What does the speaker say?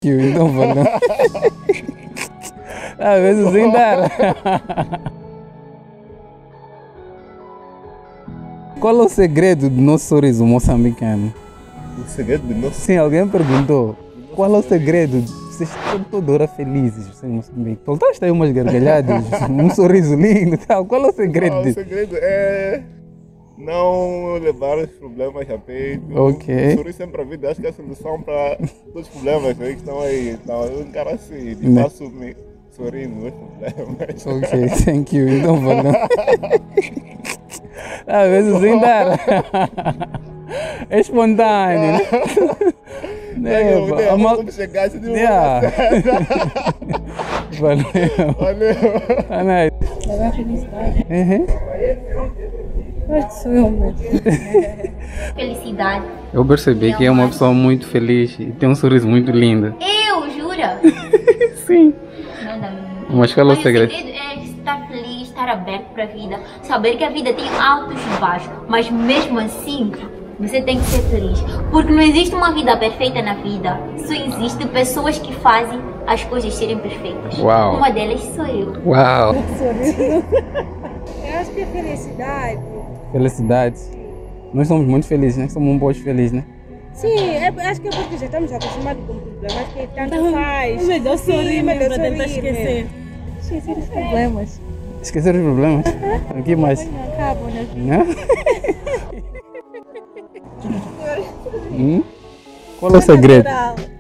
Então valeu. Às vezes sem dar. Qual é o segredo do nosso sorriso moçambicano? O segredo do nosso... Sim, alguém perguntou. Qual é o segredo? Vocês estão toda hora felizes, vocês em Moçambique. Soltaste aí umas gargalhadas, um sorriso lindo e tal. Qual é o segredo O disso? segredo é não levar os problemas a peito. Ok. Sorrir sempre a vida. Acho que é a solução para todos os problemas que estão aí. Então, eu encaro assim, de passo me sorrindo meus problemas. Ok, thank you. Então valeu. Às vezes sem dar. É espontâneo, né? Como chegasse de Valeu. Valeu. Levar felicidade. Eu acho que sou eu mesmo. Felicidade. Eu percebi que é uma pessoa muito feliz e tem um sorriso muito lindo. Eu, jura? Sim. Não. Mas qual é o Mas segredo? o segredo é estar feliz, estar aberto para a vida, saber que a vida tem altos e baixos, mas mesmo assim você tem que ser feliz, porque não existe uma vida perfeita na vida, só existem pessoas que fazem as coisas serem perfeitas. Uau. Uma delas sou eu. Uau! Eu acho que é felicidade. Felicidade. Nós somos muito felizes, né? Somos um povo feliz, né? Sim, acho que é porque já estamos acostumados com problemas que tanto faz. É melhor sorrir, melhor para tentar sorrir, esquecer. Esquecer os problemas. Esquecer os problemas? O que mais? Não acabam, né? Né? Qual é o segredo? Geral.